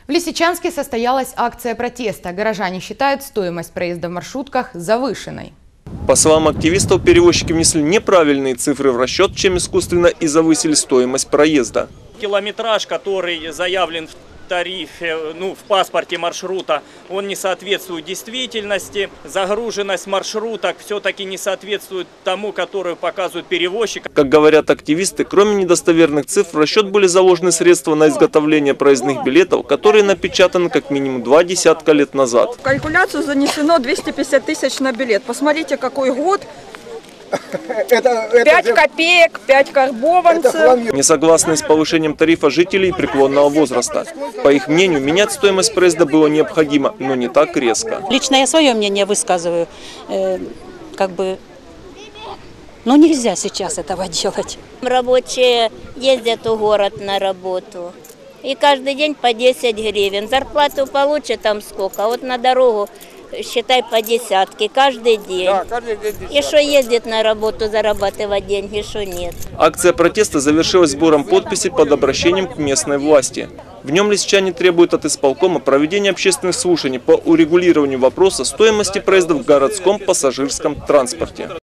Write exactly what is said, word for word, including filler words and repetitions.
В Лисичанске состоялась акция протеста. Горожане считают стоимость проезда в маршрутках завышенной. По словам активистов, перевозчики внесли неправильные цифры в расчет, чем искусственно и завысили стоимость проезда. Километраж, который заявлен в тарифе, ну, в паспорте маршрута, он не соответствует действительности. Загруженность маршруток все-таки не соответствует тому, которую показывает перевозчик. Как говорят активисты, кроме недостоверных цифр, в расчет были заложены средства на изготовление проездных билетов, которые напечатаны как минимум два десятка лет назад. В калькуляцию занесено двести пятьдесят тысяч на билет. Посмотрите, какой год. пять копеек, пять карбованцев. Не согласны с повышением тарифа жителей преклонного возраста. По их мнению, менять стоимость проезда было необходимо, но не так резко. Лично я свое мнение высказываю. Э, как бы, ну нельзя сейчас этого делать. Рабочие ездят в город на работу. И каждый день по десять гривен. Зарплату получат там сколько, а вот на дорогу считай по десятке каждый день. Да, каждый день десятка. И что ездит на работу зарабатывать деньги, что нет. Акция протеста завершилась сбором подписей под обращением к местной власти. В нем лисичане требуют от исполкома проведения общественных слушаний по урегулированию вопроса стоимости проезда в городском пассажирском транспорте.